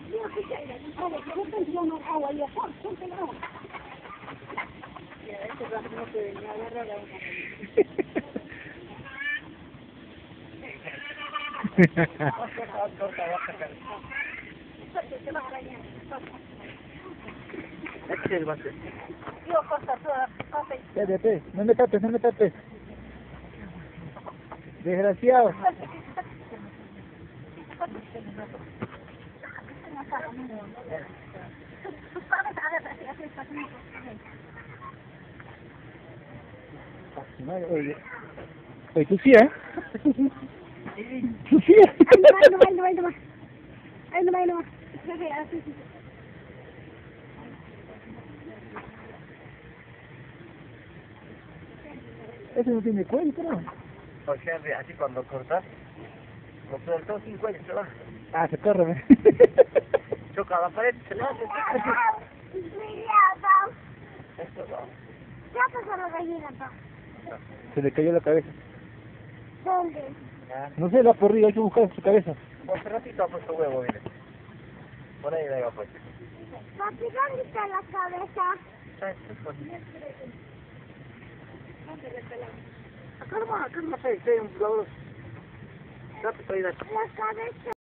agua y agua, ponte el agua. Mira, este rato no puede ni agarrar a una. Te vas a arañar. Este es el bate. Yo corta toda la Espérate, no me tapes, no me tapes. Desgraciado. Oye, tú sí, ¿eh? Tú sí. Ahí nomás. Ese no tiene cuello, pero. O sea, así cuando cortas, lo suelto sin cuello, se va. Ah, se corre. Choca a la pared, se le hace. Esto va. Ya pasó la gallina, pa. Se le cayó la cabeza. ¿Dónde? No sé, la porrilla, hay que buscar su cabeza. Por un ratito ha puesto huevo, mire. Por ahí la iba pues. Papi, ¿dónde está la cabeza? Acá nomás, hay un jugador. Rápido, ahí, La cabeza.